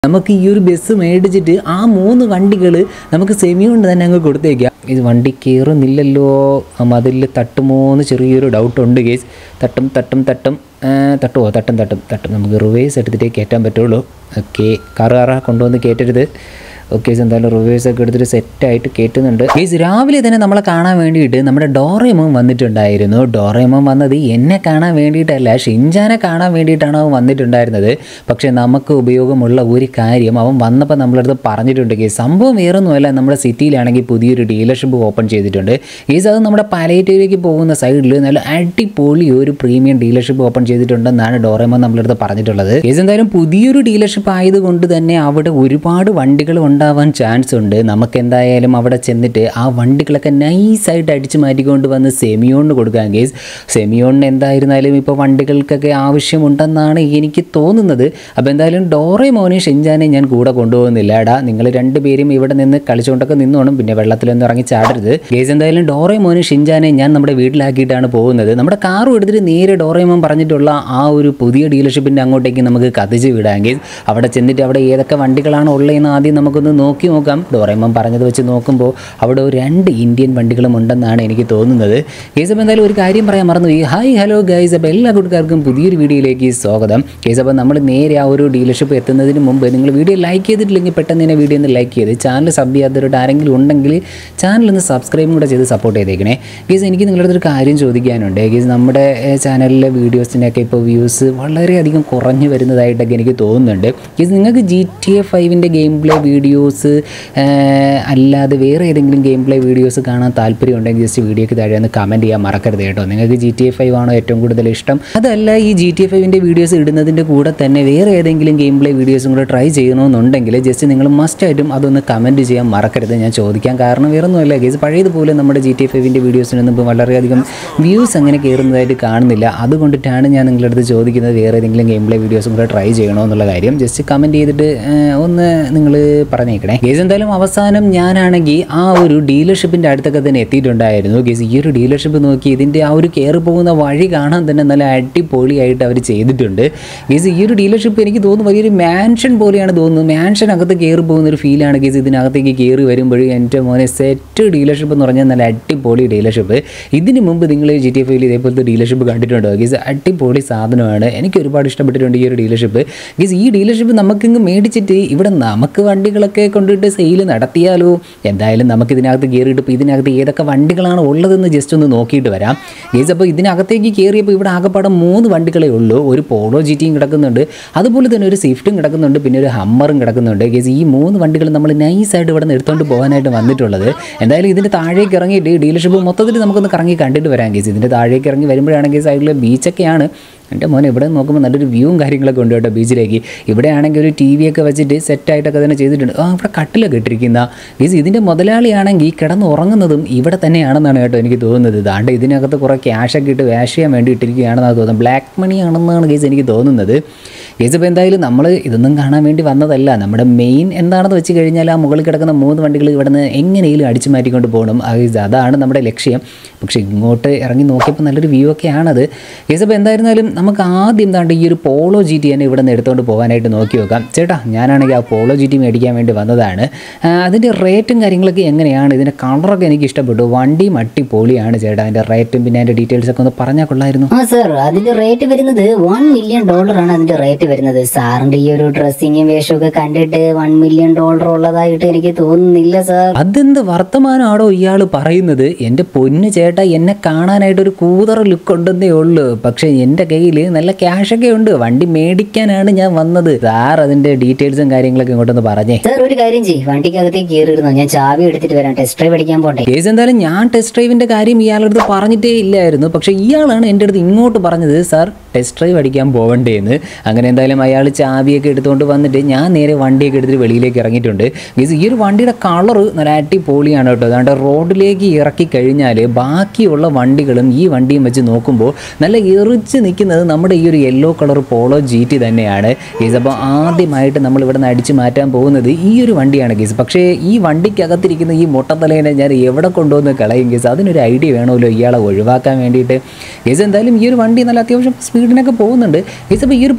നമുക്ക് ഈ ഒരു ബസ് മേടിച്ചിട്ട് ആ 3 വണ്ടികൾ നമുക്ക് സെമി കൊണ്ട് തന്നെ അങ്ങ് കൊടുത്തേക്കാം. ഇത് വണ്ടി കയറുന്നില്ലല്ലോ, മതിൽ തട്ടുമോന്ന് ചെറിയൊരു ഡൗട്ടുണ്ട് കേസ്. തട്ടുമോ തട്ടും നമുക്ക് റിവേഴ്സ് എടുത്തിട്ടേ കയറ്റാൻ പറ്റുള്ളൂ. ഓക്കെ, കാറ് കൊണ്ടുവന്ന് കയറ്റരുത്. ഓക്കെ, എന്തായാലും റിവേഴ്സൊക്കെ എടുത്തിട്ട് സെറ്റായിട്ട് കയറ്റുന്നുണ്ട്. ഗൈസ്, രാവിലെ തന്നെ നമ്മളെ കാണാൻ വേണ്ടിയിട്ട് നമ്മുടെ ഡോറേമോൻ വന്നിട്ടുണ്ടായിരുന്നു. ഡോറേമോൻ വന്നത് എന്നെ കാണാൻ വേണ്ടിയിട്ടല്ല, ഷിൻചാനെ കാണാൻ വേണ്ടിയിട്ടാണ് അവൻ വന്നിട്ടുണ്ടായിരുന്നത്. പക്ഷേ നമുക്ക് ഉപയോഗമുള്ള ഒരു കാര്യം അവൻ വന്നപ്പോൾ നമ്മളടുത്ത് പറഞ്ഞിട്ടുണ്ട് ഗൈസ്. സംഭവം വേറൊന്നുമല്ല, നമ്മുടെ സിറ്റിയിലാണെങ്കിൽ പുതിയൊരു ഡീലർഷിപ്പ് ഓപ്പൺ ചെയ്തിട്ടുണ്ട് ഗൈസ്. അത് നമ്മുടെ പാലേറ്റീവിലേക്ക് പോകുന്ന സൈഡിൽ നല്ല അടിപൊളി ഒരു പ്രീമിയം ഡീലർഷിപ്പ് ഓപ്പൺ ചെയ്തിട്ടുണ്ടെന്നാണ് ഡോറേമോൻ നമ്മളടുത്ത് പറഞ്ഞിട്ടുള്ളത്. ഗൈസ്, എന്തായാലും പുതിയൊരു ഡീലർഷിപ്പ് ആയതുകൊണ്ട് തന്നെ അവിടെ ഒരുപാട് വണ്ടികൾ ഉണ്ടാവാൻ ചാൻസ് ഉണ്ട്. നമുക്ക് എന്തായാലും അവിടെ ചെന്നിട്ട് ആ വണ്ടികളൊക്കെ നൈസായിട്ട് അടിച്ചു മാറ്റിക്കൊണ്ട് വന്ന് സെമിയോണിന് കൊടുക്കാം ഗേസ്. സെമിയോണിന് എന്തായിരുന്നാലും ഇപ്പോൾ വണ്ടികൾക്കൊക്കെ ആവശ്യമുണ്ടെന്നാണ് എനിക്ക് തോന്നുന്നത്. അപ്പോൾ എന്തായാലും ഡോറേമോനെ ഷിൻചാനെ ഞാൻ കൂടെ കൊണ്ടുപോകുന്നില്ല. നിങ്ങൾ രണ്ടുപേരും ഇവിടെ നിന്ന് കളിച്ചുകൊണ്ടൊക്കെ നിന്നോണം, പിന്നെ വെള്ളത്തിലൊന്നും ഇറങ്ങി ചാടരുത് ഗേസ്. എന്തായാലും ഡോറേമോനെ ഷിൻചാനെ ഞാൻ നമ്മുടെ വീട്ടിലാക്കിയിട്ടാണ് പോകുന്നത്. നമ്മുടെ കാറും എടുത്തിട്ട് നേരെ ഡോറേമോൻ പറഞ്ഞിട്ടുള്ള ആ ഒരു പുതിയ ഡീലർഷിപ്പിൻ്റെ അങ്ങോട്ടേക്ക് നമുക്ക് കത്തിച്ച് വിടാം ഗേസ്. അവിടെ ചെന്നിട്ട് അവിടെ ഏതൊക്കെ വണ്ടികളാണ് ഉള്ളതെന്ന് ആദ്യം നമുക്കൊന്ന് നോക്കി നോക്കാം. ഡോറേമോൻ പറഞ്ഞത് വെച്ച് നോക്കുമ്പോൾ അവിടെ 2 ഇന്ത്യൻ വണ്ടികളും ഉണ്ടെന്നാണ് എനിക്ക് തോന്നുന്നത് ഗൈസ്. അപ്പോൾ എന്തായാലും ഒരു കാര്യം പറയാൻ മറന്നു. ഹായ് ഹലോ ഗൈസ്, അപ്പോൾ എല്ലാ കൂട്ടുകാർക്കും പുതിയൊരു വീഡിയോയിലേക്ക് സ്വാഗതം ഗൈസ്. അപ്പോൾ നമ്മൾ നേരെ ആ ഒരു ഡീലർഷിപ്പ് എത്തുന്നതിന് മുമ്പ് നിങ്ങൾ വീഡിയോ ലൈക്ക് ചെയ്തിട്ടില്ലെങ്കിൽ പെട്ടെന്ന് തന്നെ വീഡിയോ ഒന്ന് ലൈക്ക് ചെയ്ത് ചാനൽ സബ് ചെയ്യാത്തവരുടെ ആരെങ്കിലും ഉണ്ടെങ്കിൽ ചാനലൊന്ന് സബ്സ്ക്രൈബും കൂടെ ചെയ്ത് സപ്പോർട്ട് ചെയ്തേക്കണേ ഗൈസ്. എനിക്ക് നിങ്ങളുടെ അടുത്തൊരു കാര്യം ചോദിക്കാനുണ്ട് ഗൈസ്. നമ്മുടെ ചാനലിലെ വീഡിയോസിനൊക്കെ ഇപ്പോൾ വ്യൂസ് വളരെയധികം കുറഞ്ഞു വരുന്നതായിട്ടൊക്കെ എനിക്ക് തോന്നുന്നുണ്ട് ഗൈസ്. നിങ്ങൾക്ക് GTA 5 ഗെയിം പ്ലേ വീഡിയോസ് അല്ലാതെ വേറെ ഏതെങ്കിലും ഗെയിം പ്ലേ വീഡിയോസ് കാണാൻ താല്പര്യം ഉണ്ടെങ്കിൽ ജസ്റ്റ് വീഡിയോയ്ക്ക് താഴെ ഒന്ന് കമൻറ്റ് ചെയ്യാൻ മറക്കരുത് കേട്ടോ. നിങ്ങൾക്ക് GTA 5 ആണോ ഏറ്റവും കൂടുതൽ ഇഷ്ടം? അതല്ല, ഈ GTA 5 വീഡിയോസ് ഇടുന്നതിൻ്റെ കൂടെ തന്നെ വേറെ ഏതെങ്കിലും ഗെയിം പ്ലേ വീഡിയോസും കൂടെ ട്രൈ ചെയ്യണമെന്നുണ്ടെങ്കിൽ ജസ്റ്റ് നിങ്ങൾ മസ്റ്റായിട്ടും അതൊന്ന് കമൻറ്റ് ചെയ്യാൻ മറക്കരുത്. ഞാൻ ചോദിക്കാൻ കാരണം വേറൊന്നുമല്ല ഗൈസ്, പഴയതുപോലെ നമ്മുടെ GTA 5 വീഡിയോസിനൊന്നും ഇപ്പോൾ വളരെയധികം വ്യൂസ് അങ്ങനെ കയറുന്നതായിട്ട് കാണുന്നില്ല. അതുകൊണ്ടിട്ടാണ് ഞാൻ നിങ്ങളുടെ അടുത്ത് ചോദിക്കുന്നത് വേറെ ഏതെങ്കിലും ഗെയിം പ്ലേ വീഡിയോസും കൂടെ ട്രൈ ചെയ്യണോ എന്നുള്ള കാര്യം. ജസ്റ്റ് കമൻറ്റ് ചെയ്തിട്ട് ഒന്ന് നിങ്ങൾ പറഞ്ഞേക്കണേ ഗൈസ്. എന്തായാലും അവസാനം ഞാനാണെങ്കിൽ ആ ഒരു ഡീലർഷിപ്പിൻ്റെ അടുത്തൊക്കെ തന്നെ എത്തിയിട്ടുണ്ടായിരുന്നു ഗൈസ്. ഈ ഒരു ഡീലർഷിപ്പ് നോക്കി ഇതിൻ്റെ ആ ഒരു കയറി പോകുന്ന വഴി കാണാൻ തന്നെ നല്ല അടിപൊളിയായിട്ട് അവർ ചെയ്തിട്ടുണ്ട് ഗൈസ്. ഈ ഒരു ഡീലർഷിപ്പ് എനിക്ക് തോന്നുന്നു വലിയൊരു മാൻഷൻ പോലെയാണ് തോന്നുന്നത്. മാൻഷനകത്ത് കയറി പോകുന്നൊരു ഫീലാണ് ഗൈസ് ഇതിനകത്തേക്ക് കയറി വരുമ്പോഴും. എൻ്റെ മോനെ സെറ്റ് ഡീലർഷിപ്പ് എന്ന് പറഞ്ഞാൽ നല്ല അടിപൊളി ഡീലർഷിപ്പ്. ഇതിന് മുമ്പ് നിങ്ങൾ GTA 5 ഇതേപോലത്തെ ഡീലർഷിപ്പ് കണ്ടിട്ടുണ്ടോ ഗൈസ്? അടിപൊളി സാധനമാണ്, എനിക്ക് ഒരുപാട് ഇഷ്ടപ്പെട്ടിട്ടുണ്ട് ഈ ഒരു ഡീലർഷിപ്പ് ഗൈസ്. ഈ ഡീലർഷിപ്പ് നമുക്കിങ്ങ് മേടിച്ചിട്ട് ഇവിടെ നമുക്ക് വണ്ടികളൊക്കെ കൊണ്ടിട്ട് സെയിൽ നടത്തിയാലോ? എന്തായാലും നമുക്ക് ഇതിനകത്ത് കയറിയിട്ട് ഇപ്പോൾ ഇതിനകത്ത് ഏതൊക്കെ വണ്ടികളാണ് ഉള്ളതെന്ന് ജസ്റ്റ് ഒന്ന് നോക്കിയിട്ട് വരാം ഗൈസ്. അപ്പോൾ ഇതിനകത്തേക്ക് കയറിയപ്പോൾ ഇവിടെ ആകെപ്പാടെ 3 വണ്ടികളേ ഉള്ളൂ. ഒരു പോളോ GTയും കിടക്കുന്നുണ്ട്, അതുപോലെ തന്നെ ഒരു സ്വിഫ്റ്റും കിടക്കുന്നുണ്ട്, പിന്നെ ഒരു ഹമ്മറും കിടക്കുന്നുണ്ട് ഗൈസ്. ഈ 3 വണ്ടികൾ നമ്മൾ നൈസായിട്ട് ഇവിടെ നിന്ന് എടുത്തുകൊണ്ട് പോകാനായിട്ട് വന്നിട്ടുള്ളത്. എന്തായാലും ഇതിൻ്റെ താഴേക്ക് ഇറങ്ങിയിട്ട് ഡീലർഷിപ്പ് മൊത്തത്തിൽ നമുക്കൊന്ന് കറങ്ങി കണ്ടിട്ട് വരാം ഗൈസ്. ഇതിൻ്റെ താഴേക്ക് ഇറങ്ങി വരുമ്പോഴാണെങ്കിൽ സൈഡിൽ ബീച്ചൊക്കെയാണ്. എൻ്റെ മോനെ ഇവിടെ നോക്കുമ്പോൾ നല്ലൊരു വ്യൂവും കാര്യങ്ങളൊക്കെ ഉണ്ട് കേട്ടോ ബീച്ചിലേക്ക്. ഇവിടെ ആണെങ്കിൽ ഒരു TV ഒക്കെ വെച്ചിട്ട് സെറ്റായിട്ടൊക്കെ തന്നെ ചെയ്തിട്ടുണ്ട്. ഇവിടെ കട്ടിലൊക്കെ ഇട്ടിരിക്കുന്ന ഗീസ്. ഇതിൻ്റെ മുതലാളിയാണെങ്കിൽ കിടന്ന് ഉറങ്ങുന്നതും ഇവിടെ തന്നെയാണെന്നാണ് കേട്ടോ എനിക്ക് തോന്നുന്നത്. ഇതാണ്ട് ഇതിനകത്ത് കുറേ ക്യാഷൊക്കെ ഇട്ട് വാഷ് ചെയ്യാൻ വേണ്ടി ഇട്ടിരിക്കുകയാണെന്നാണ് തോന്നുന്നത്. ബ്ലാക്ക് മണി ആണെന്നാണ് ഗീസ് എനിക്ക് തോന്നുന്നത് ഗീസ്. ഇപ്പോൾ എന്തായാലും നമ്മൾ ഇതൊന്നും കാണാൻ വേണ്ടി വന്നതല്ല. നമ്മുടെ മെയിൻ എന്താണെന്ന് വെച്ച് കഴിഞ്ഞാൽ ആ മുകളിൽ കിടക്കുന്ന 3 വണ്ടികൾ ഇവിടെ നിന്ന് എങ്ങനെയും അടിച്ചു മാറ്റിക്കൊണ്ട് പോകണം ഗീസ്, അതാണ് നമ്മുടെ ലക്ഷ്യം. പക്ഷേ ഇങ്ങോട്ട് ഇറങ്ങി നോക്കിയപ്പോൾ നല്ലൊരു വ്യൂ ഒക്കെ ആണത് ഗീസ്. അപ്പോൾ എന്തായിരുന്നാലും നമുക്ക് ആദ്യം എന്താണ്ട് ഈ ഒരു പോളോ GT തന്നെ ഇവിടെ നിന്ന് എടുത്തുകൊണ്ട് പോകാനായിട്ട് നോക്കി നോക്കാം. ചേട്ടാ, ഞാനാണെങ്കിൽ ആ പോളോ GT മേടിക്കാൻ വേണ്ടി വന്നതാണ്. അതിൻ്റെ റേറ്റും കാര്യങ്ങളൊക്കെ എങ്ങനെയാണ്? ഇതിൻ്റെ കളറൊക്കെ എനിക്ക് ഇഷ്ടപ്പെട്ടു. വണ്ടി അടിപൊളിയാണ് ചേട്ടാ. അതിൻ്റെ റേറ്റും പിന്നെ അതിൻ്റെ ഡീറ്റെയിൽസ് ഒക്കെ ഒന്ന് പറഞ്ഞാൽ കൊള്ളായിരുന്നു. സർ, അതിൻ്റെ റേറ്റ് വരുന്നത് $1 മില്യൺ ആണ് അതിൻ്റെ റേറ്റ് വരുന്നത്. സാറിൻ്റെ ഈ ഒരു ഡ്രസ്സിങ്ങും വേഷവും ഒക്കെ കണ്ടിട്ട് $1 മില്യൺ ഉള്ളതായിട്ട് എനിക്ക് തോന്നുന്നില്ല സർ. അതെന്ത് വർത്തമാനമാണോ ഇയാൾ പറയുന്നത്? എൻ്റെ പൊന്നു ചേട്ടാ, എന്നെ കാണാനായിട്ട് ഒരു കൂതറ ലുക്ക് ഉണ്ടെന്നേ ഉള്ളൂ. പക്ഷേ എൻ്റെ കയ്യിൽ നല്ല ക്യാഷൊക്കെ ഉണ്ട്. വണ്ടി മേടിക്കാനാണ് ഞാൻ വന്നത്. സാർ അതിൻ്റെ ഡീറ്റെയിൽസും കാര്യങ്ങളൊക്കെ ഇങ്ങോട്ടൊന്ന് പറഞ്ഞേ. സാർ, ഒരു കാര്യം ചെയ്യും, വണ്ടിക്കകത്തേക്ക് കയറിയിരുന്നോ, ഞാൻ ചാവി എടുത്തിട്ട് വരാം. ടെസ്റ്റ് ഡ്രൈവ് അടിക്കാൻ പോട്ടെ കേസ്. എന്തായാലും ഞാൻ ടെസ്റ്റ് ഡ്രൈവിൻ്റെ കാര്യം ഇയാളുടെ അടുത്ത് പറഞ്ഞിട്ടേ ഇല്ലായിരുന്നു. പക്ഷേ ഇയാളാണ് എൻ്റെ അടുത്ത് ഇങ്ങോട്ട് പറഞ്ഞത് സാർ ടെസ്റ്റ് ഡ്രൈവ് അടിക്കാൻ പോകണ്ടേന്ന്. അങ്ങനെ എന്തായാലും അയാൾ ചാവിയൊക്കെ എടുത്തുകൊണ്ട് വന്നിട്ട് ഞാൻ നേരെ വണ്ടിയൊക്കെ എടുത്തിട്ട് വെളിയിലേക്ക് ഇറങ്ങിയിട്ടുണ്ട് ഗീസ്. ഈ ഒരു വണ്ടിയുടെ കളറ് നല്ല അടിപൊളിയാണ് കേട്ടോ. അതുകൊണ്ട് റോഡിലേക്ക് ഇറക്കി കഴിഞ്ഞാൽ ബാക്കിയുള്ള വണ്ടികളും ഈ വണ്ടിയും വെച്ച് നോക്കുമ്പോൾ നല്ല എറിച്ച് നിൽക്കുന്നത് നമ്മുടെ ഈ ഒരു യെല്ലോ കളർ പോളോ GT തന്നെയാണ് ഗീസ്. അപ്പോൾ ആദ്യമായിട്ട് നമ്മൾ ഇവിടെ നിന്ന് അടിച്ച് മാറ്റാൻ പോകുന്നത് ഈ ഒരു വണ്ടിയാണ് ഗീസ്. പക്ഷേ ഈ വണ്ടിക്കകത്തിരിക്കുന്ന ഈ മുട്ടത്തലേനെ ഞാൻ എവിടെ കൊണ്ടുവന്ന് കളയും ഗീസ്? അതിനൊരു ഐഡിയ വേണമല്ലോ ഇയാളെ ഒഴിവാക്കാൻ വേണ്ടിയിട്ട് ഗീസ്. എന്തായാലും ഈ ഒരു വണ്ടി നല്ല അത്യാവശ്യം സ്പീഡിനൊക്കെ പോകുന്നുണ്ട് ഗീസ്. അപ്പോൾ ഈ ഒരു പോളോ GT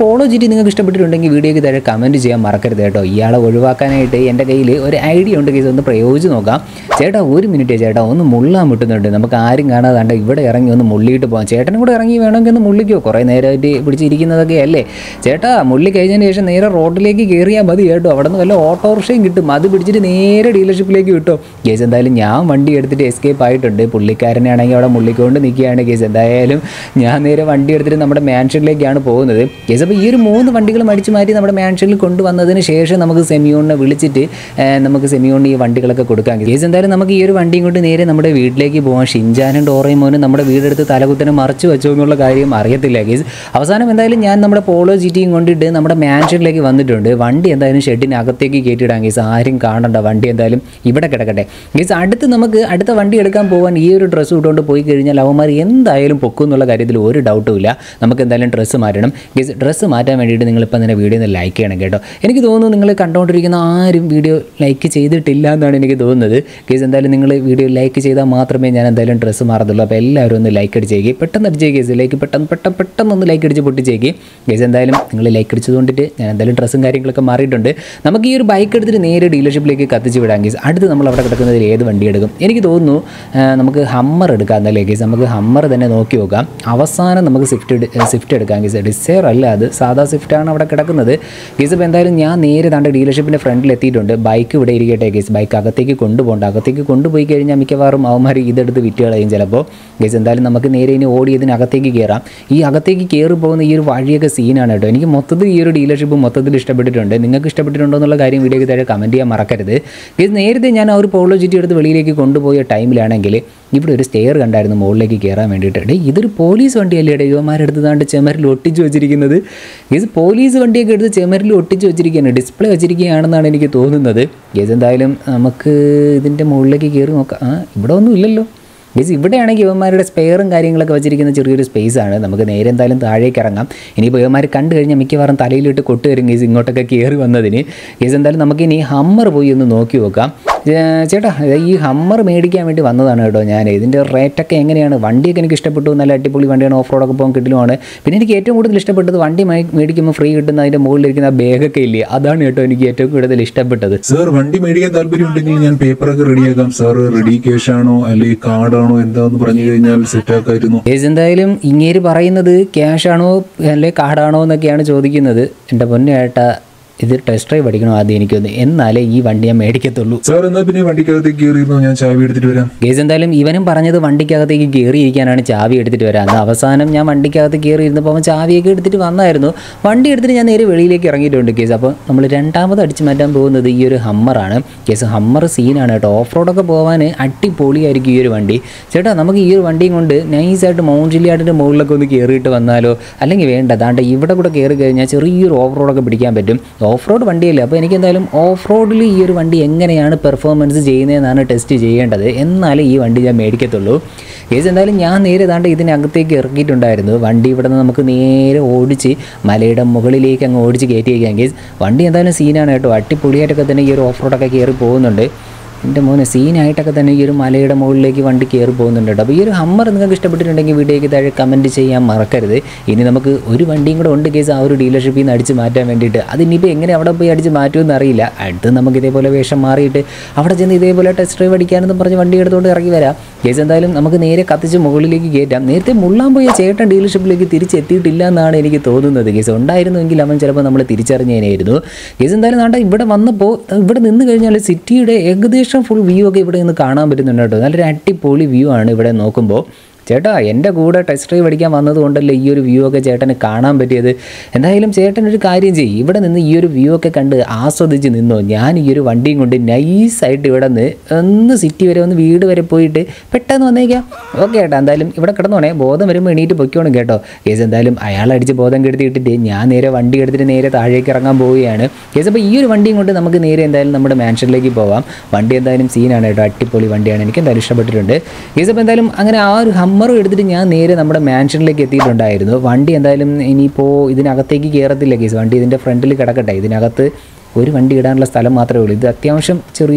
പോളോജിറ്റി നിങ്ങൾക്ക് ഇഷ്ടപ്പെട്ടിട്ടുണ്ടെങ്കിൽ വീഡിയോയ്ക്ക് താഴെ കമൻറ്റ് ചെയ്യാൻ മറക്കരുത് കേട്ടോ. ഇയാളെ ഒഴിവാക്കാനായിട്ട് എൻ്റെ കയ്യിൽ ഒരു ഐഡിയ ഉണ്ട് കേസ്, ഒന്ന് പ്രയോഗിച്ച് നോക്കാം. ചേട്ടാ ഒരു മിനിറ്റ് ചേട്ടാ, ഒന്ന് മുള്ളാൻ മുട്ടുന്നുണ്ട്, നമുക്ക് ആരും കാണാതാണ്ട് ഇവിടെ ഇറങ്ങി ഒന്ന് മുള്ളിയിട്ട് പോകാം. ചേട്ടനും കൂടെ ഇറങ്ങി വേണമെങ്കിൽ ഒന്ന് മുള്ളിക്കോ, കുറേ നേരമായിട്ട് പിടിച്ചിരിക്കുന്നതൊക്കെ അല്ലേ. ചേട്ടാ മുള്ളി കഴിഞ്ഞതിന് ശേഷം നേരെ റോഡിലേക്ക് കയറിയാൽ മതി കേട്ടോ. അവിടെ നിന്ന് വല്ല ഓട്ടോറിക്ഷയും കിട്ടും, അത് പിടിച്ചിട്ട് നേരെ ഡീലർഷിപ്പിലേക്ക് കിട്ടും. കേസ് എന്തായാലും ഞാൻ വണ്ടി എടുത്തിട്ട് എസ്കേപ്പ് ആയിട്ടുണ്ട്. പുള്ളിക്കാരനാണെങ്കിൽ അവിടെ മുള്ളിക്കൊണ്ട് നിൽക്കുകയാണ്. കേസ് എന്തായാലും ഞാൻ നേരെ വണ്ടി എടുത്തിട്ട് നമ്മുടെ മാൻഷനിലേക്കാണ് പോകുന്നത്. കേസ് അപ്പോൾ ഈ ഒരു 3 വണ്ടികളും അടിച്ചു മാറ്റി നമ്മുടെ മാൻഷനിൽ കൊണ്ടുവന്നതിന് ശേഷം നമുക്ക് സെമിയോണിനെ വിളിച്ചിട്ട് നമുക്ക് സെമിയോണിന് ഈ വണ്ടികളൊക്കെ കൊടുക്കാം. കേസ് എന്തായാലും നമുക്ക് ഈ ഒരു വണ്ടിയും കൊണ്ട് നേരെ നമ്മുടെ വീട്ടിലേക്ക് പോകാം. ഷിൻജാനും ഡോറേമോനും നമ്മുടെ വീടെടുത്ത് തലകുത്തനെ മറച്ചു വെച്ചോ എന്നുള്ള കാര്യം അറിയത്തില്ല. കേസ് അവസാനം എന്തായാലും ഞാൻ നമ്മുടെ പോളോ ജിറ്റിയും കൊണ്ടിട്ട് നമ്മുടെ മാൻഷനിലേക്ക് വന്നിട്ടുണ്ട്. വണ്ടി എന്തായാലും ഷെഡിനകത്തേക്ക് കയറ്റിയിടാം. കേസ് ആരും കാണണ്ട, വണ്ടി എന്തായാലും ഇവിടെ കിടക്കട്ടെ. കേസ് അടുത്ത വണ്ടി എടുക്കാൻ പോകാൻ ഈ ഒരു ഡ്രസ്സ് ഇട്ടുകൊണ്ട് പോയി കഴിഞ്ഞാൽ അവന്മാർ എന്തായാലും പൊക്കും എന്നുള്ള കാര്യത്തിൽ ഒരു ഡൗട്ടും ഇല്ല. നമുക്ക് എന്തായാലും ഡ്രസ്സ് മാറ്റണം. കേസ് ഡ്രസ്സ് മാറ്റാൻ വേണ്ടിയിട്ട് നിങ്ങളിപ്പോൾ തന്നെ വീഡിയോ ഒന്ന് ലൈക്ക് ചെയ്യണം കേട്ടോ. എനിക്ക് തോന്നുന്നു നിങ്ങൾ കണ്ടുകൊണ്ടിരിക്കുന്ന ആരും വീഡിയോ ലൈക്ക് ചെയ്തിട്ടില്ല എന്നാണ് എനിക്ക് തോന്നുന്നത്. കേസ് എന്തായാലും നിങ്ങൾ വീഡിയോ ലൈക്ക് ചെയ്താൽ മാത്രമേ ഞാൻ എന്തായാലും ഡ്രസ്സ് മാറത്തുള്ളൂ. അപ്പോൾ എല്ലാവരും ഒന്ന് ലൈക്ക് അടിച്ചേക്ക്, പെട്ടെന്ന് അടിച്ചേക്ക്. കേസ് ലൈക്ക് പെട്ടെന്ന് ലൈക്ക് അടിച്ച് പൊട്ടിച്ചേക്ക്. കേസ് എന്തായാലും നിങ്ങൾ ലൈക്ക് അടിച്ചതുകൊണ്ടിട്ട് ഞാൻ എന്തായാലും ഡ്രസ്സും കാര്യങ്ങളൊക്കെ മാറിയിട്ടുണ്ട്. നമുക്ക് ഈ ഒരു ബൈക്ക് എടുത്തിട്ട് നേരെ ഡീലർഷിപ്പിലേക്ക് കത്തിച്ച് വിടാം. കേസ് അടുത്ത് നമ്മൾ അവിടെ കിടക്കുന്നതിൽ ഏത് വണ്ടി എടുക്കും? എനിക്ക് തോന്നുന്നു നമുക്ക് ഹമ്മർ എടുക്കാം എന്നല്ലേ. കേസ് നമുക്ക് ഹമ്മർ തന്നെ നോക്കി നോക്കാം. അവസാനം നമുക്ക് സ്വിഫ്റ്റ് എടുക്കാം. കേസ് ഡിസയർ അല്ല, അത് സാധാ സ്വിഫ്റ്റാണ് അവിടെ കിടക്കുന്നത്. കേസ് ഇപ്പോൾ എന്തായാലും ഞാൻ നേരെ താണ്ട ഡീലർഷിപ്പിൻ്റെ ഫ്രണ്ടിൽ എത്തിയിട്ടുണ്ട്. ബൈക്ക് ഇവിടെ ഇരിക്കട്ടെ. കേസ് ബൈക്ക് അകത്തേക്ക് കൊണ്ടുപോകണ്ട. അകത്തേക്ക് കൊണ്ടുപോയി കഴിഞ്ഞാൽ മിക്കവാറും അവന്മാർ ഇതെടുത്ത് വിറ്റ് കളയും ചിലപ്പോൾ. കേസ് എന്തായാലും നമുക്ക് നേരെ ഇനി ഓടി ഇതിനകത്തേക്ക് കയറാം. ഈ അകത്തേക്ക് കയറി പോകുന്ന ഈ ഒരു വഴിയൊക്കെ സീനാണ് കേട്ടോ. എനിക്ക് മൊത്തത്തിൽ ഈ ഒരു ഡീലർഷിപ്പ് മൊത്തത്തിൽ ഇഷ്ടപ്പെട്ടിട്ടുണ്ട്. നിങ്ങൾക്ക് ഇഷ്ടപ്പെട്ടിട്ടുണ്ടോ എന്നുള്ള കാര്യം വീഡിയോയ്ക്ക് താഴെ കമൻറ്റ് ചെയ്യാൻ മറക്കരുത്. കേസ് നേരത്തെ ഞാൻ ആ ഒരു പോളോ ജിറ്റി എടുത്ത് വെളിയിലേക്ക് കൊണ്ടുപോയ ടൈമിലാണെങ്കിൽ ഇവിടെ ഒരു സ്റ്റെയർ കണ്ടായിരുന്നു മുകളിലേക്ക് കയറാൻ വേണ്ടിയിട്ട്. ഇതൊരു പോലീസ് വണ്ടിയല്ലേ യുവമാരെടുത്ത് താണ്ട് ചെമരിൽ ഒട്ടിച്ച് വെച്ചിരിക്കുന്നത്. കേസ് പോലീസ് വണ്ടിയൊക്കെ എടുത്ത് ചെമരിൽ ഒട്ടിച്ച് വെച്ചിരിക്കുകയാണ്, ഡിസ്പ്ലേ വെച്ചിരിക്കുകയാണെന്നാണ് എനിക്ക് തോന്നുന്നത്. കേസ് എന്തായാലും നമുക്ക് ഇതിൻ്റെ മുകളിലേക്ക് കയറി നോക്കാം. ഇവിടെ ഒന്നും ഇല്ലല്ലോ. കേസ് ഇവിടെയാണെങ്കിൽ യുവന്മാരുടെ സ്പെയറും കാര്യങ്ങളൊക്കെ വെച്ചിരിക്കുന്ന ചെറിയൊരു സ്പേസാണ്. നമുക്ക് നേരെ എന്തായാലും താഴേക്ക് ഇറങ്ങാം. ഇനിയിപ്പോൾ യുവന്മാർ കണ്ടു കഴിഞ്ഞാൽ മിക്കവാറും തലയിലിട്ട് കൊട്ട് വരും കേസ് ഇങ്ങോട്ടൊക്കെ കയറി വന്നതിന്. കേസ് എന്തായാലും നമുക്കിനി ഹമ്മർ പോയി ഒന്ന് നോക്കി നോക്കാം. ചേട്ടാ ഈ ഹമ്മർ മേടിക്കാൻ വേണ്ടി വന്നതാണ് കേട്ടോ ഞാൻ. ഇതിൻ്റെ റേറ്റൊക്കെ എങ്ങനെയാണ്? വണ്ടിയൊക്കെ എനിക്ക് ഇഷ്ടപ്പെട്ടു, നല്ല അടിപൊളി വണ്ടിയാണ്, ഓഫ് റോഡൊക്കെ പോകാൻ കിട്ടലുമാണ്. പിന്നെ എനിക്ക് ഏറ്റവും കൂടുതൽ ഇഷ്ടപ്പെട്ടത് വണ്ടി മേടിക്കുമ്പോൾ ഫ്രീ കിട്ടുന്ന അതിൻ്റെ മുകളിലിരിക്കുന്ന ആ ബാഗൊക്കെ ഇല്ലേ, അതാണ് കേട്ടോ എനിക്ക് ഏറ്റവും കൂടുതൽ ഇഷ്ടപ്പെട്ടത്. സാർ വണ്ടി മേടിക്കാൻ താല്പര്യം ഉണ്ടെങ്കിൽ ഞാൻ പേപ്പറൊക്കെ റെഡിയാക്കാം. സാർ റെഡി ക്യാഷ് ആണോ അല്ലെങ്കിൽ കാർഡാണോ എന്താന്ന് പറഞ്ഞു കഴിഞ്ഞാൽ സെറ്റ് ആക്കായിരുന്നു. കേസ് എന്തായാലും ഇങ്ങേര് പറയുന്നത് ക്യാഷ് ആണോ അല്ലെങ്കിൽ കാർഡാണോ എന്നൊക്കെയാണ് ചോദിക്കുന്നത്. എൻ്റെ പൊന്നേട്ടാ ഇത് ടെസ്റ്റ് ഡ്രൈവ് പഠിക്കണം ആദ്യം എനിക്കൊന്ന്, എന്നാലേ ഈ വണ്ടി ഞാൻ മേടിക്കത്തുള്ളൂ. സാർ എന്നാൽ പിന്നെ വണ്ടിക്കകത്തേക്ക് കയറിയിരുന്നോ, ഞാൻ ചാവി എടുത്തിട്ട് വരാം. കേസ് എന്തായാലും ഇവനും പറഞ്ഞത് വണ്ടിക്കകത്തേക്ക് കയറിയിരിക്കാനാണ്, ചാവി എടുത്തിട്ട് വരാം. അന്ന് അവസാനം ഞാൻ വണ്ടിക്കകത്ത് കയറിയിരുന്നപ്പോൾ അവൻ ചാവിയൊക്കെ എടുത്തിട്ട് വന്നായിരുന്നു. വണ്ടി എടുത്തിട്ട് ഞാൻ നേരെ വെളിയിലേക്ക് ഇറങ്ങിയിട്ടുണ്ട്. കേസ് അപ്പോൾ നമ്മൾ രണ്ടാമത് അടിച്ചു മാറ്റാൻ പോകുന്നത് ഈ ഒരു ഹമ്മറാണ്. കേസ് ഹമ്മർ സീനാണ് കേട്ടോ. ഓഫ് റോഡൊക്കെ പോകാൻ അടിപൊളിയായിരിക്കും ഈ ഒരു വണ്ടി. ചേട്ടാ നമുക്ക് ഈ ഒരു വണ്ടിയും കൊണ്ട് നൈസായിട്ട് മൗണ്ട് ജില്ലിയാടിൻ്റെ മുകളിലൊക്കെ ഒന്ന് കയറിയിട്ട് വന്നാലോ? അല്ലെങ്കിൽ വേണ്ട, അതാണ്ട് ഇവിടെ കൂടെ കയറി കഴിഞ്ഞാൽ ചെറിയൊരു ഓഫ് റോഡൊക്കെ പിടിക്കാൻ പറ്റും. ഓഫ് റോഡ് വണ്ടിയല്ലേ, അപ്പോൾ എനിക്ക് എന്തായാലും ഓഫ് റോഡിൽ ഈ ഒരു വണ്ടി എങ്ങനെയാണ് പെർഫോമൻസ് ചെയ്യുന്നതെന്നാണ് ടെസ്റ്റ് ചെയ്യേണ്ടത്, എന്നാലേ ഈ വണ്ടി ഞാൻ മേടിക്കത്തുള്ളൂ. കേസ് എന്തായാലും ഞാൻ നേരെ താണ്ട് ഇതിനകത്തേക്ക് ഇറക്കിയിട്ടുണ്ടായിരുന്നു. വണ്ടി ഇവിടെ നിന്ന് നമുക്ക് നേരെ ഓടിച്ച് മലയുടെ മുകളിലേക്ക് അങ്ങ് ഓടിച്ച് കയറ്റി വയ്ക്കാം. കേസ് വണ്ടി എന്തായാലും സീനാണ് കേട്ടോ. അടിപൊളിയായിട്ടൊക്കെ തന്നെ ഈ ഒരു ഓഫ് റോഡൊക്കെ കയറി പോകുന്നുണ്ട്. എൻ്റെ മോനെ സീനായിട്ടൊക്കെ തന്നെ ഈ ഒരു മലയുടെ മുകളിലേക്ക് വണ്ടി കയറി പോകുന്നുണ്ട് കേട്ടോ. അപ്പോൾ ഈ ഒരു ഹമ്മർ നിങ്ങൾക്ക് ഇഷ്ടപ്പെട്ടിട്ടുണ്ടെങ്കിൽ വീഡിയോയ്ക്ക് താഴെ കമൻറ്റ് ചെയ്യാൻ മറക്കരുത്. ഇനി നമുക്ക് ഒരു വണ്ടിയും കൂടെ ഉണ്ട് കേസ് ആ ഒരു ഡീലർഷിപ്പിൽ നിന്ന് അടിച്ച് മാറ്റാൻ വേണ്ടിയിട്ട്. അതിനിപ്പോൾ എങ്ങനെ അവിടെ പോയി അടിച്ച് മാറ്റുമെന്ന് അറിയില്ല. അടുത്ത് നമുക്ക് ഇതേപോലെ വേഷം മാറിയിട്ട് അവിടെ ചെന്ന് ഇതേപോലെ ടെസ്റ്റ് ഡ്രൈവ് അടിക്കാനെന്നും പറഞ്ഞ് വണ്ടി എടുത്തുകൊണ്ട് ഇറങ്ങി വരാം. കേസ് എന്തായാലും നമുക്ക് നേരെ കത്തിച്ച് മുകളിലേക്ക് കയറ്റാം. നേരത്തെ മുള്ളാൻ പോയ ചേട്ടൻ ഡീലർഷിപ്പിലേക്ക് തിരിച്ചെത്തിയിട്ടില്ല എന്നാണ് എനിക്ക് തോന്നുന്നത്. കേസ് ഉണ്ടായിരുന്നുവെങ്കിൽ അവൻ ചിലപ്പോൾ നമ്മൾ തിരിച്ചറിഞ്ഞേനായിരുന്നു. കേസ് എന്തായാലും നാട്ടെ ഇവിടെ വന്നപ്പോൾ ഇവിടെ നിന്ന് കഴിഞ്ഞാൽ സിറ്റിയുടെ ഏകദേശം ഫുൾ വ്യൂ ഒക്കെ ഇവിടെ നിന്ന് കാണാൻ പറ്റുന്നുണ്ട് കേട്ടോ. നല്ലൊരു അടിപൊളി വ്യൂ ആണ് ഇവിടെ നോക്കുമ്പോൾ. ചേട്ടാ എൻ്റെ കൂടെ ടെസ്റ്റ് ഡ്രൈവ് അടിക്കാൻ വന്നതുകൊണ്ടല്ലേ ഈ ഒരു വ്യൂ ഒക്കെ ചേട്ടന് കാണാൻ പറ്റിയത്. എന്തായാലും ചേട്ടൻ ഒരു കാര്യം ചെയ്യും, ഇവിടെ നിന്ന് ഈ ഒരു വ്യൂ ഒക്കെ കണ്ട് ആസ്വദിച്ച് നിന്നോ. ഞാൻ ഈ ഒരു വണ്ടിയും കൊണ്ട് നൈസായിട്ട് ഇവിടെ നിന്ന് ഒന്ന് സിറ്റി വരെ ഒന്ന് വീട് വരെ പോയിട്ട് പെട്ടെന്ന് വന്നേക്കാം. ഓക്കെ ചേട്ടാ, എന്തായാലും ഇവിടെ കിടന്നോണേ, ബോധം വരുമ്പോൾ എണീറ്റ് പൊയ്ക്കോണം കേട്ടോ. കേസ് എന്തായാലും അയാളടിച്ച് ബോധം കെടുത്തിയിട്ടിട്ട് ഞാൻ നേരെ വണ്ടി എടുത്തിട്ട് നേരെ താഴേക്ക് ഇറങ്ങാൻ പോവുകയാണ്. കേസ് അപ്പോൾ ഈ ഒരു വണ്ടിയും കൊണ്ട് നമുക്ക് നേരെ എന്തായാലും നമ്മുടെ മാൻഷനിലേക്ക് പോവാം. വണ്ടി എന്തായാലും സീനാണ് കേട്ടോ, അടിപൊളി വണ്ടിയാണ്, എനിക്ക് എന്തായാലും ഇഷ്ടപ്പെട്ടിട്ടുണ്ട്. കേസ് അപ്പോൾ എന്തായാലും അങ്ങനെ ആ ഒരു ഹമ്മറും എടുത്തിട്ട് ഞാൻ നേരെ നമ്മുടെ മാൻഷനിലേക്ക് എത്തിയിട്ടുണ്ടായിരുന്നു. വണ്ടി എന്തായാലും ഇനിയിപ്പോൾ ഇതിനകത്തേക്ക് കയറത്തില്ല. കേസ് വണ്ടി ഇതിൻ്റെ ഫ്രണ്ടിൽ കിടക്കട്ടെ. ഇതിനകത്ത് ഒരു വണ്ടി ഇടാനുള്ള സ്ഥലം മാത്രമേ ഉള്ളൂ. ഇത് അത്യാവശ്യം ചെറിയൊരു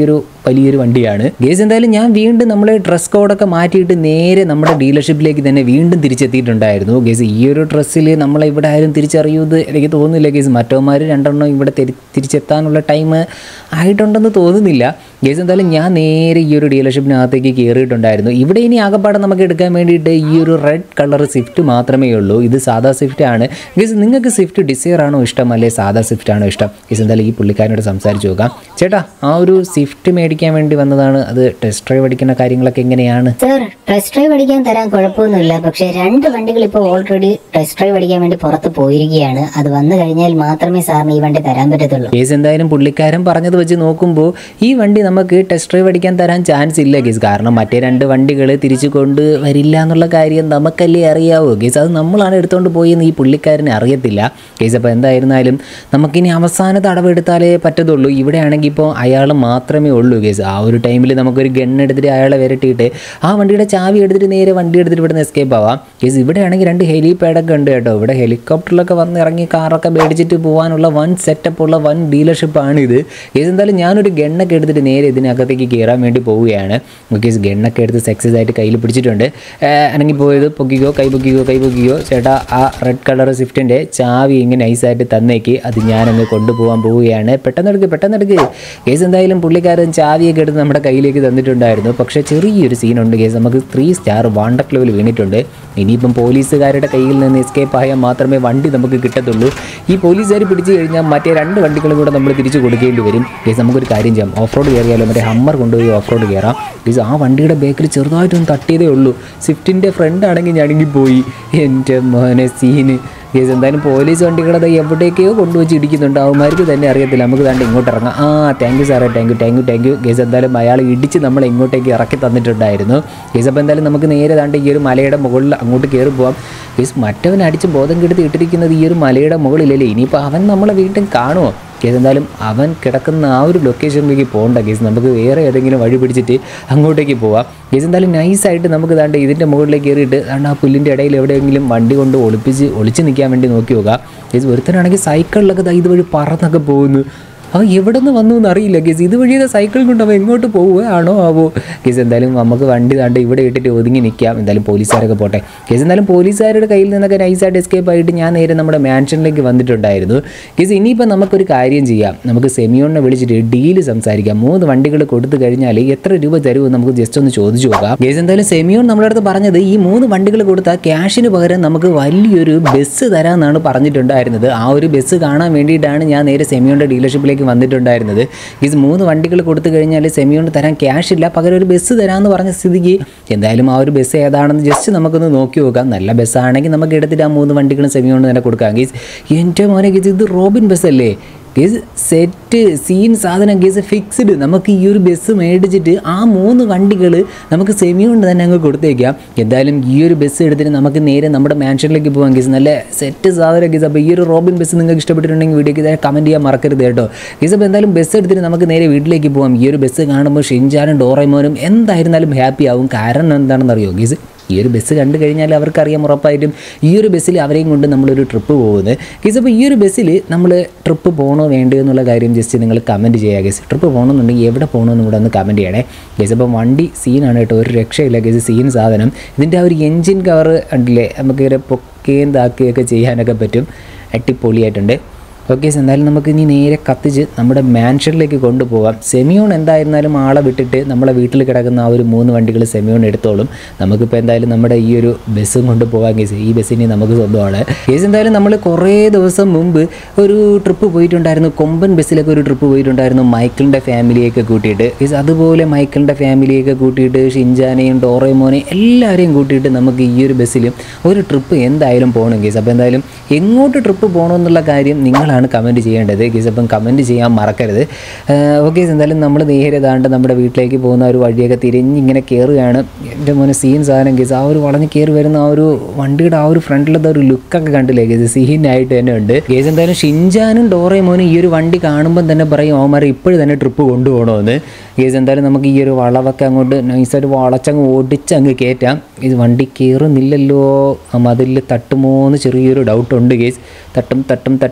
വലിയൊരു വണ്ടിയാണ് ഗേസ്. എന്തായാലും ഞാൻ വീണ്ടും നമ്മൾ ഡ്രസ് കോഡൊക്കെ മാറ്റിയിട്ട് നേരെ നമ്മുടെ ഡീലർഷിപ്പിലേക്ക് തന്നെ വീണ്ടും തിരിച്ചെത്തിയിട്ടുണ്ടായിരുന്നു ഗേസ്. ഈ ഒരു ഡ്രസ്സിൽ നമ്മളെ ഇവിടെ ആരും തിരിച്ചറിയുന്നത് എനിക്ക് തോന്നുന്നില്ല ഗേസ്. മറ്റവന്മാർ രണ്ടെണ്ണം ഇവിടെ തിരിച്ചെത്താനുള്ള ടൈം ആയിട്ടുണ്ടെന്ന് തോന്നുന്നില്ല ഗേസ്. എന്തായാലും ഞാൻ നേരെ ഈ ഒരു ഡീലർഷിപ്പിനകത്തേക്ക് കയറിയിട്ടുണ്ടായിരുന്നു. ഇവിടെ ഇനി ആകപ്പാടെ നമുക്ക് എടുക്കാൻ വേണ്ടിയിട്ട് ഈ ഒരു റെഡ് കളർ സ്വിഫ്റ്റ് മാത്രമേ ഉള്ളൂ. ഇത് സാധാ സ്വിഫ്റ്റ് ആണ് ഗേസ്. നിങ്ങൾക്ക് സ്വിഫ്റ്റ് ഡിസയർ ആണോ ഇഷ്ടം അല്ലെ സാധാ സ്വിഫ്റ്റ് ആണോ ഇഷ്ടം ഗേസ്? എന്തായാലും ഈ പുള്ളിക്കാരനോട് സംസാരിച്ച് നോക്കാം. ചേട്ടാ, ആ ഒരു സ്വിഫ്റ്റ് മേടിക്കാൻ വേണ്ടി വന്നതാണ്. അത് ടെസ്റ്റ് ഡ്രൈവ് അടിക്കുന്ന കാര്യങ്ങളൊക്കെ എങ്ങനെയാണ്? സർ, ടെസ്റ്റ് ഡ്രൈവ് അടിക്കാൻ തരാൻ കുഴപ്പമൊന്നുമില്ല. പക്ഷേ 2 വണ്ടികൾ ഇപ്പോൾ ഓൾറെഡി ടെസ്റ്റ് ഡ്രൈവ് അടിക്കാൻ വേണ്ടി പുറത്ത് പോയിരിക്കുകയാണ്. അത് വന്നു കഴിഞ്ഞാൽ മാത്രമേ സാറിന് ഈ വണ്ടി തരാൻ പറ്റത്തുള്ളൂ കേസ്. എന്തായാലും പുള്ളിക്കാരൻ പറഞ്ഞത് വെച്ച് നോക്കുമ്പോൾ ഈ വണ്ടി നമുക്ക് ടെസ്റ്റ് ഡ്രൈവ് അടിക്കാൻ തരാൻ ചാൻസ് ഇല്ല കേസ്. കാരണം മറ്റേ 2 വണ്ടികൾ തിരിച്ചു കൊണ്ട് വരില്ല എന്നുള്ള കാര്യം നമുക്കല്ലേ അറിയാവൂ കേസ്. അത് നമ്മളാണ് എടുത്തുകൊണ്ട് പോയെന്ന് ഈ പുള്ളിക്കാരന് അറിയത്തില്ല കേസ്. അപ്പോൾ എന്തായിരുന്നാലും നമുക്കിനി അവസാന തടവെടുത്താലേ പറ്റത്തുള്ളൂ. ഇവിടെ ആണെങ്കിൽ ഇപ്പോൾ അയാൾ മാത്രമേ ഉള്ളൂ കേസ്. ആ ഒരു ടൈമിൽ നമുക്കൊരു ഗണ്ണെടുത്തിട്ട് അയാളെ വരട്ടിയിട്ട് ആ വണ്ടിയുടെ ചാവി എടുത്തിട്ട് നേരെ വണ്ടി എടുത്തിട്ട് ഇവിടുന്ന് എസ്കേപ്പ് ആവാം കേസ്. ഇവിടെ ആണെങ്കിൽ 2 ഹെലിപാഡൊക്കെ ഉണ്ട് കേട്ടോ. ഇവിടെ ഹെലികോപ്റ്ററിലൊക്കെ വന്ന് ഇറങ്ങി കാറൊക്കെ മേടിച്ചിട്ട് പോകാനുള്ള വൻ സെറ്റപ്പ് ഉള്ള വൻ ഡീലർഷിപ്പാണിത് കേസ്. എന്തായാലും ഞാനൊരു ഗണ്ണൊക്കെ എടുത്തിട്ട് നേരെ ഇതിനകത്തേക്ക് കയറാൻ വേണ്ടി പോവുകയാണ് കേസ്. ഗണ്ണൊക്കെ എടുത്ത് സക്സസ് ആയിട്ട് കയ്യിൽ പിടിച്ചിട്ടുണ്ട്. അല്ലെങ്കിൽ പോയത് പൊക്കിക്കോ, കൈ പൊക്കിക്കോ ചേട്ടാ. ആ റെഡ് കളർ സ്വിഫ്റ്റിൻ്റെ ചാവി ഇങ്ങനെ നൈസായിട്ട് തന്നേക്ക്. അത് ഞാനങ്ങ് കൊണ്ടുപോകാൻ പോവുകയാണ്. പെട്ടെന്നെടുക്ക് കേസ്. എന്തായാലും പുള്ളിക്കാരൻ ചാവിയൊക്കെ എടുത്ത് നമ്മുടെ കയ്യിലേക്ക് തന്നിട്ടുണ്ടായിരുന്നു. പക്ഷേ ചെറിയൊരു സീനുണ്ട് കേസ്. നമുക്ക് 3 സ്റ്റാർ വാണ്ടക് ലെവൽ വീണിട്ടുണ്ട്. ഇനിയിപ്പം പോലീസുകാരുടെ കയ്യിൽ നിന്ന് എസ്കേപ്പ് ആയാൽ മാത്രമേ വണ്ടി നമുക്ക് കിട്ടത്തുള്ളൂ. ഈ പോലീസുകാർ പിടിച്ചു കഴിഞ്ഞാൽ മറ്റേ 2 വണ്ടികളും കൂടെ നമ്മൾ തിരിച്ചു കൊടുക്കേണ്ടി വരും കേസ്. നമുക്കൊരു കാര്യം ചെയ്യാം, ഓഫ് റോഡ് കയറിയാലോ. മറ്റേ ഹമ്മർ കൊണ്ടുപോയി ഓഫ് റോഡ് കയറാം കേസ്. ആ വണ്ടിയുടെ ബേക്കിൽ ചെറുതായിട്ടൊന്ന് തട്ടിയതേ ഉള്ളൂ. സ്വിഫ്റ്റിൻ്റെ ഫ്രണ്ട് ആണെങ്കിൽ ഞാനെങ്കിൽ പോയി. എൻ്റെ മോനെ സീന് കേസ്. എന്തായാലും പോലീസ് വണ്ടികളത് എവിടേക്കോ കൊണ്ടുവച്ച് ഇടിക്കുന്നുണ്ട്. അവന്മാർക്ക് തന്നെ അറിയത്തില്ല. നമുക്ക് തന്നെ ഇങ്ങോട്ട് ഇറങ്ങാം. താങ്ക് യു സാറേ, താങ്ക് യു കേസ്. എന്തായാലും അയാൾ ഇടിച്ച് നമ്മൾ ഇങ്ങോട്ടേക്ക് ഇറക്കി തന്നിട്ടുണ്ടായിരുന്നു കേസ്. അപ്പോൾ എന്തായാലും നമുക്ക് നേരെ താണ്ട് ഈ ഒരു മലയുടെ മുകളിൽ അങ്ങോട്ട് കയറി പോകാം കേസ്. മറ്റവൻ അടിച്ച് ബോധം കെടുത്ത് ഇട്ടിരിക്കുന്നത് ഈ ഒരു മലയുടെ മുകളിലല്ലേ. ഇനിയിപ്പോൾ അവൻ നമ്മളെ വീട്ടിൽ കാണുമോ കേസ്? എന്തായാലും അവൻ കിടക്കുന്ന ആ ഒരു ലൊക്കേഷനിലേക്ക് പോകണ്ട കേസ്. നമുക്ക് വേറെ ഏതെങ്കിലും വഴി പിടിച്ചിട്ട് അങ്ങോട്ടേക്ക് പോവാം കേസ്. എന്തായാലും നൈസായിട്ട് നമുക്ക് താണ്ട് ഇതിൻ്റെ മുകളിലേക്ക് കയറിയിട്ട് താണ്ട് ആ പുല്ലിൻ്റെ ഇടയിൽ എവിടെയെങ്കിലും വണ്ടി കൊണ്ട് ഒളിച്ച് നിൽക്കാൻ വേണ്ടി നോക്കി നോക്കാം കേസ്. ഒരുത്തനാണെങ്കിൽ സൈക്കിളിലൊക്കെ ഇതുവഴി പറന്നൊക്കെ പോകുന്നു. അവൻ എവിടെ നിന്ന് വന്നു എന്നറിയില്ല കേസ്. ഇതുവഴിയൊക്കെ സൈക്കിൾ കൊണ്ട് അവൻ എങ്ങോട്ട് പോവുകയാണോ ആവോ കേസ്. എന്തായാലും നമുക്ക് വണ്ടി താണ്ട് ഇവിടെ ഇട്ടിട്ട് ഒതുങ്ങി നിൽക്കാം. എന്തായാലും പോലീസുകാരൊക്കെ പോട്ടെ കേസ്. എന്തായാലും പോലീസുകാരുടെ കയ്യിൽ നിന്നൊക്കെ നൈസായിട്ട് എസ്കേപ്പ് ആയിട്ട് ഞാൻ നേരെ നമ്മുടെ മാൻഷനിലേക്ക് വന്നിട്ടുണ്ടായിരുന്നു കേസ്. ഇനിയിപ്പോൾ നമുക്കൊരു കാര്യം ചെയ്യാം, നമുക്ക് സെമിയോണിനെ വിളിച്ചിട്ട് ഡീല് സംസാരിക്കാം. 3 വണ്ടികൾ കൊടുത്തു കഴിഞ്ഞാൽ എത്ര രൂപ തരുമെന്ന് നമുക്ക് ജസ്റ്റ് ഒന്ന് ചോദിച്ചു നോക്കാം കേസ്. എന്തായാലും സെമിയോൺ നമ്മുടെ അടുത്ത് പറഞ്ഞത് ഈ 3 വണ്ടികൾ കൊടുത്താൽ ക്യാഷിന് പകരം നമുക്ക് വലിയൊരു ബസ് തരാമെന്നാണ് പറഞ്ഞിട്ടുണ്ടായിരുന്നത്. ആ ഒരു ബസ് കാണാൻ വേണ്ടിയിട്ടാണ് ഞാൻ നേരെ സെമിയോണിൻ്റെ ഡീലർഷിപ്പിലേക്ക് വന്നിട്ടുണ്ടായിരുന്നത്. ഇത് 3 വണ്ടികൾ കൊടുത്തു കഴിഞ്ഞാൽ സെമിയോണ്ട് തരാൻ ക്യാഷ് ഇല്ല, പകരം ഒരു ബസ് തരാമെന്ന് പറഞ്ഞ സ്ഥിതിക്ക് എന്തായാലും ആ ഒരു ബസ് ഏതാണെന്ന് ജസ്റ്റ് നമുക്കൊന്ന് നോക്കി നോക്കാം. നല്ല ബസ്സാണെങ്കിൽ നമുക്ക് എടുത്തിട്ട് ആ 3 വണ്ടികളും സെമിയോണ്ട് തന്നെ കൊടുക്കാം ഗീസ്. എൻ്റെ മോനെ ഗീസ്, ഇത് റോബിൻ ബസ്സല്ലേ ഗീസ്? സെറ്റ് സീൻ സാധനം ഗീസ്, ഫിക്സ്ഡ്. നമുക്ക് ഈ ഒരു ബസ് മേടിച്ചിട്ട് ആ 3 വണ്ടികൾ നമുക്ക് സെമിയോണ്ട് തന്നെ അങ്ങ് കൊടുത്തേക്കാം. എന്തായാലും ഈ ഒരു ബസ് എടുത്തിട്ട് നമുക്ക് നേരെ നമ്മുടെ മാൻഷനിലേക്ക് പോകാം ഗീസ്. നല്ല സെറ്റ് സാധനം ഗീസ്. അപ്പോൾ ഈ ഒരു റോബിൻ ബസ് നിങ്ങൾക്ക് ഇഷ്ടപ്പെട്ടിട്ടുണ്ടെങ്കിൽ വീഡിയോക്ക് ഇതായി കമൻറ്റ് ചെയ്യാൻ മറക്കരുത് കേട്ടോ ഗീസ്. അപ്പോൾ എന്തായാലും ബസ് എടുത്തിട്ട് നമുക്ക് നേരെ വീട്ടിലേക്ക് പോകാം. ഈ ഒരു ബസ് കാണുമ്പോൾ ഷിൻചാനും ഡോറേമോനും എന്തായിരുന്നാലും ഹാപ്പി ആവും. കാരണം എന്താണെന്ന് അറിയോ ഗീസ്? ഈ ഒരു ബസ് കണ്ടു കഴിഞ്ഞാൽ അവർക്കറിയാം ഉറപ്പായിട്ടും ഈ ഒരു ബസ്സിൽ അവരെയും കൊണ്ട് നമ്മളൊരു ട്രിപ്പ് പോകുന്നത് ഗീസ്. അപ്പോൾ ഈ ഒരു ബസ്സിൽ നമ്മൾ ട്രിപ്പ് പോകണോ വേണ്ടോ എന്നുള്ള കാര്യം ജസ്റ്റ് നിങ്ങൾ കമൻറ്റ് ചെയ്യുക ഗീസ്. ട്രിപ്പ് പോകണമെന്നുണ്ടെങ്കിൽ എവിടെ പോകണമെന്ന് കൂടെ ഒന്ന് കമൻറ്റ് ചെയ്യണേ ഗീസ്. അപ്പോൾ വണ്ടി സീനാണ് കേട്ടോ, ഒരു രക്ഷയില്ല ഗീസ്. സീൻ സാധനം. ഇതിൻ്റെ ആ ഒരു എൻജിൻ കവർ കണ്ടില്ലേ, നമുക്കിങ്ങനെ പൊക്കുകയും താക്കുകയൊക്കെ ചെയ്യാനൊക്കെ പറ്റും. അടിപൊളിയായിട്ടുണ്ട്. ഓക്കെ, എന്തായാലും നമുക്ക് ഇനി നേരെ കത്തിച്ച് നമ്മുടെ മാൻഷനിലേക്ക് കൊണ്ടുപോകാം. സെമിയോൺ എന്തായിരുന്നാലും ആളെ വിട്ടിട്ട് നമ്മളെ വീട്ടിൽ കിടക്കുന്ന ആ ഒരു 3 വണ്ടികൾ സെമിയോൺ എടുത്തോളും. നമുക്കിപ്പോൾ എന്തായാലും നമ്മുടെ ഈ ഒരു ബസ്സും കൊണ്ട് പോകാൻ കേസ്. ഈ ബസ്സിന് നമുക്ക് സ്വന്തമാണ് കേസ്. എന്തായാലും നമ്മൾ കുറേ ദിവസം മുമ്പ് ഒരു ട്രിപ്പ് പോയിട്ടുണ്ടായിരുന്നു, കൊമ്പൻ ബസ്സിലൊക്കെ ഒരു ട്രിപ്പ് പോയിട്ടുണ്ടായിരുന്നു മൈക്കിളിൻ്റെ ഫാമിലിയൊക്കെ കൂട്ടിയിട്ട് കേസ്. അതുപോലെ മൈക്കിളിൻ്റെ ഫാമിലിയൊക്കെ കൂട്ടിയിട്ട് ഷിൻചാനെയും ഡോറേമോനെയും എല്ലാവരെയും കൂട്ടിയിട്ട് നമുക്ക് ഈ ഒരു ബസ്സിൽ ഒരു ട്രിപ്പ് എന്തായാലും പോകണം കേസ്. അപ്പോൾ എന്തായാലും എങ്ങോട്ട് ട്രിപ്പ് പോകണമെന്നുള്ള കാര്യം നിങ്ങളാണ് കമൻറ്റ് ചെയ്യേണ്ടത് കേസ്. അപ്പം കമൻറ്റ് ചെയ്യാൻ മറക്കരുത്. ഓക്കെ, എന്തായാലും നമ്മൾ നേരെ താണ്ട് നമ്മുടെ വീട്ടിലേക്ക് പോകുന്ന ഒരു വഴിയൊക്കെ തിരിഞ്ഞിങ്ങനെ കയറുകയാണ്. എൻ്റെ മോനെ സീൻ സാധനം കേസ്. ആ ഒരു വളഞ്ഞ് കയറി വരുന്ന ആ ഒരു വണ്ടിയുടെ ആ ഒരു ഫ്രണ്ടിലത്തെ ഒരു ലുക്കൊക്കെ കണ്ടില്ലേ കേസ്, സീനായിട്ട് തന്നെ ഉണ്ട് കേസ്. എന്തായാലും ഷിൻചാനും ഡോറേമോനും ഈ ഒരു വണ്ടി കാണുമ്പം തന്നെ പറയും അവന്മാരെ ഇപ്പോഴും തന്നെ ട്രിപ്പ് കൊണ്ടുപോകണമെന്ന് കേസ്. എന്തായാലും നമുക്ക് ഈ ഒരു വളവൊക്കെ അങ്ങോട്ട് നൈസായിട്ട് വളച്ചങ്ങ് ഓടിച്ചങ്ങ് കയറ്റാം. ഇത് വണ്ടി കയറുന്നില്ലല്ലോ, മതിൽ തട്ടുമോ എന്ന് ചെറിയൊരു ഡൗട്ടുണ്ട് കേസ്. തട്ടും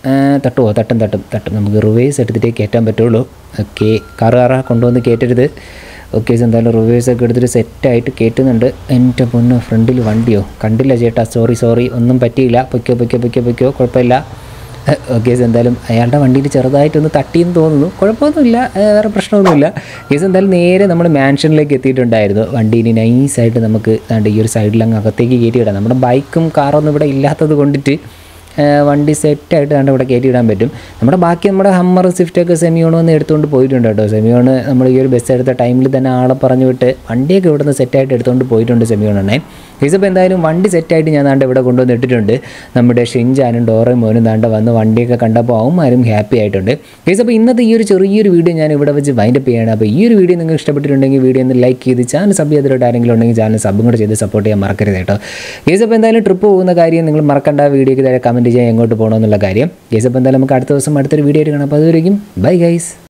തട്ടുമോ? തട്ടും. നമുക്ക് റിവേഴ്സ് എടുത്തിട്ടേ കയറ്റാൻ പറ്റുള്ളൂ. ഓക്കെ, കാറ് കൊണ്ടുവന്ന് കയറ്റരുത്. ഓക്കെ, എന്തായാലും റിവേഴ്സൊക്കെ എടുത്തിട്ട് സെറ്റായിട്ട് കയറ്റുന്നുണ്ട്. എൻ്റെ പൊന്നോ, ഫ്രണ്ടിൽ വണ്ടിയോ? കണ്ടില്ല ചേട്ടാ, സോറി, ഒന്നും പറ്റിയില്ല. പൊയ്ക്കോ, കുഴപ്പമില്ല. ഓക്കെ, എന്തായാലും അയാളുടെ വണ്ടിയിൽ ചെറുതായിട്ടൊന്ന് തട്ടിയെന്ന് തോന്നുന്നു. കുഴപ്പമൊന്നുമില്ല, വേറെ പ്രശ്നമൊന്നുമില്ല. കേസ് എന്തായാലും നേരെ നമ്മൾ മാൻഷനിലേക്ക് എത്തിയിട്ടുണ്ടായിരുന്നു. വണ്ടീന് നൈസായിട്ട് നമുക്ക് ഈ ഒരു സൈഡിലങ്ങ് അകത്തേക്ക് കയറ്റിയിടാം. നമ്മുടെ ബൈക്കും കാറൊന്നും ഇവിടെ ഇല്ലാത്തത് കൊണ്ടിട്ട് വണ്ടി സെറ്റായിട്ട് കണ്ട് ഇവിടെ കയറ്റിയിടാൻ പറ്റും. നമ്മുടെ ഹമ്മർ സ്വിഫ്റ്റൊക്കെ സെമിയോൺ വന്ന് എടുത്തുകൊണ്ട് പോയിട്ടുണ്ട് കേട്ടോ. സെമിയോൺ നമ്മൾ ഈ ഒരു ബസ് എടുത്ത ടൈമിൽ തന്നെ ആളെ പറഞ്ഞു വിട്ട് വണ്ടിയൊക്കെ ഇവിടെ നിന്ന് സെറ്റായിട്ട് എടുത്തുകൊണ്ട് പോയിട്ടുണ്ട് സെമിയോണെ. ഇതിപ്പോൾ എന്തായാലും വണ്ടി സെറ്റായിട്ട് ഞാൻ ദാണ്ട് ഇവിടെ കൊണ്ടുവന്ന് ഇട്ടിട്ടുണ്ട്. നമ്മുടെ ഷിൻജാനും ഡോറേമോനും ദാണ്ട് വന്ന് വണ്ടിയൊക്കെ കണ്ടപ്പോൾ അവന്മാരും ഹാപ്പി ആയിട്ടുണ്ട്. അപ്പോൾ ഇന്നത്തെ ഈ ഒരു ചെറിയൊരു വീഡിയോ ഞാൻ ഇവിടെ വെച്ച് വൈൻഡപ്പ് ചെയ്യണം. അപ്പോൾ ഈ ഒരു വീഡിയോ നിങ്ങൾക്ക് ഇഷ്ടപ്പെട്ടിട്ടുണ്ടെങ്കിൽ വീഡിയോ ഒന്ന് ലൈക്ക് ചെയ്ത് ചാനൽ സബ് ചെയ്തിട്ട് ആരെങ്കിലും ഉണ്ടെങ്കിൽ ചാനൽ സബും കൂടെ ചെയ്ത് സപ്പോർട്ട് ചെയ്യാൻ മറക്കരുത് കേട്ടോ. അപ്പോൾ എന്തായാലും ട്രിപ്പ് പോകുന്ന കാര്യം നിങ്ങൾ മറക്കണ്ട. വീഡിയോയ്ക്ക് താഴെ കമൻറ്റ് ചെയ്യാൻ എങ്ങോട്ട് പോകണമെന്നുള്ള കാര്യം. അപ്പോൾ എന്തായാലും നമുക്ക് അടുത്ത ദിവസം അടുത്തൊരു വീഡിയോ ആയിട്ട് കാണാം. അപ്പോൾ അതുവരെയും ബൈ ഗൈസ്.